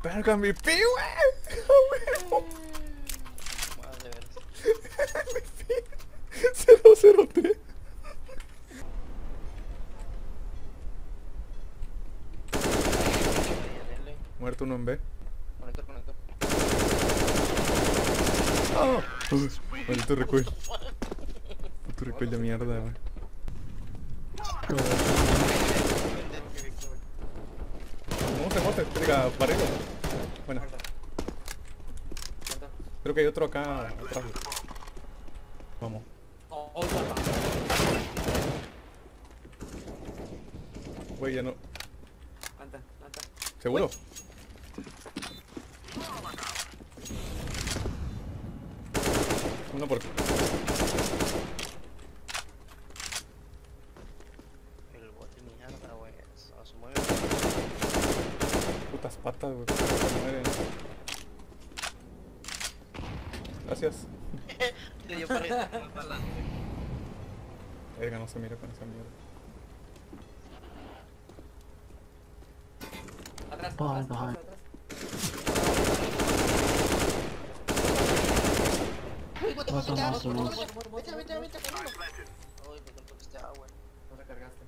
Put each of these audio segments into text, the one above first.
Verga, mi pi, güey. Madre de veras. Mi pi. 003. Muerto uno en B. Conector, conector. ¡Oh! Maldito recoil. Puto recoil de mierda, güey. Monte, diga, barrilo. Bueno. Creo que hay otro acá atrás. Vamos. Güey, ya no. ¿Seguro? Uno por... El bote mierda, güey. Se mueve. Putas patas, güey. Se mueren. Gracias. Le dio para eso. Verga, no se mira con esa mierda. Behind. Uy, what the Vas fuck, a está más, agua. más. Vete, camino. Uy, me contó que está agua. No recargaste.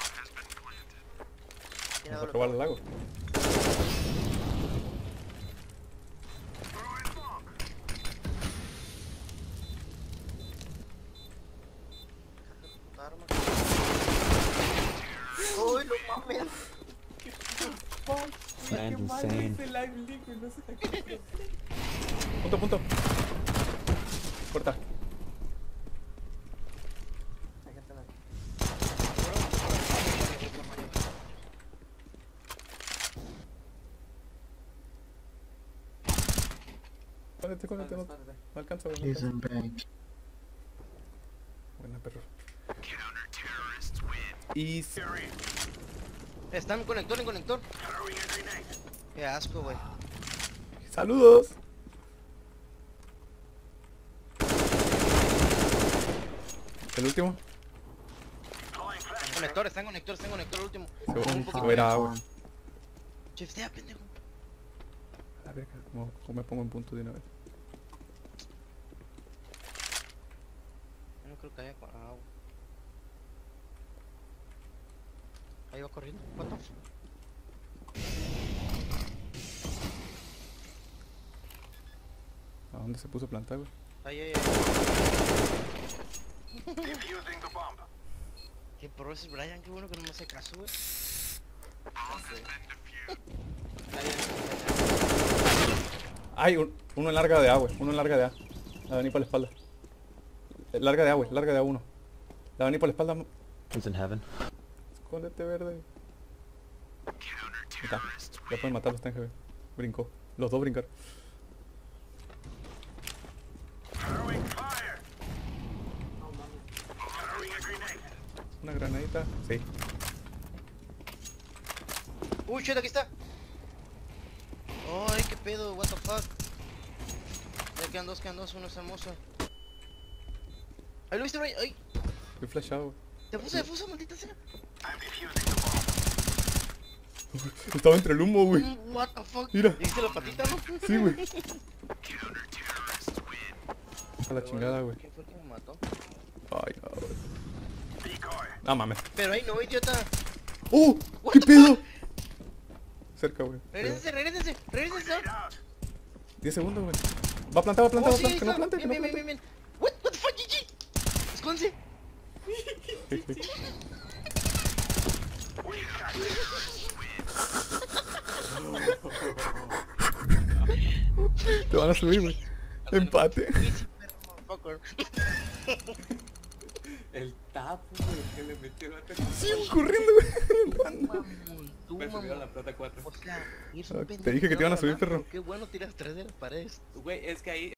Tiene Vamos a doble probar el lago. arma. Uy, no mames. Man's insane. Punto. Corta. Hay gente en la... Cóndete, no alcanza, güey. He's in bank. Buena, perro. Y... Está en conector. Qué asco, güey. ¡Saludos! ¿El último? Está en conector el último. Se verá agua. Shiftea, pendejo. A ver, ¿cómo me pongo en punto de una vez? Yo no creo que haya agua. Ahí va corriendo. What the fuck? ¿A dónde se puso a plantar, güey? Ahí. Qué pro es Brian, qué bueno que no me hace caso, güey. Hay uno en larga de A, güey. Uno en larga de A. La va a venir por la espalda. Larga de A, güey. Larga de A1. La va a venir por la espalda. He's in heaven. Escóndete, verde. Ahí está. Ya pueden matarlos, está en GB. Brincó. Los dos brincaron. Una granadita. Sí. Uy, shit, aquí está. Ay, qué pedo, what the fuck. Ya quedan dos, uno es hermoso. Ahí lo viste, Brian. Ay, Estoy flashado, güey. te puse de fuso, maldita sea. Estaba entre el humo, güey. What the fuck. Mira. ¿Viste la patita, no? Sí, güey. A la chingada, güey. ¿Quién fue el que me mató? Ay, no, güey. No mames. Pero ahí no, idiota. ¡Oh! What ¿Qué the pedo? Cerca, güey. Regrésense. 10 segundos, güey. Va a plantar, Oh, sí, que no plante, que no bien. plante. What the fuck, GG. Escónse. Te van a subir, güey. Empate. Easy, perro, motherfucker. El tapo, güey, que le metió el ataque. Sí, corriendo, güey. Mamón, tú, Me subieron mamón. la plata 4. O sea, eres Ah, un te pendejo, dije que te iban a ¿verdad? subir, perro. Qué bueno tiras 3 de las paredes. Güey, es que ahí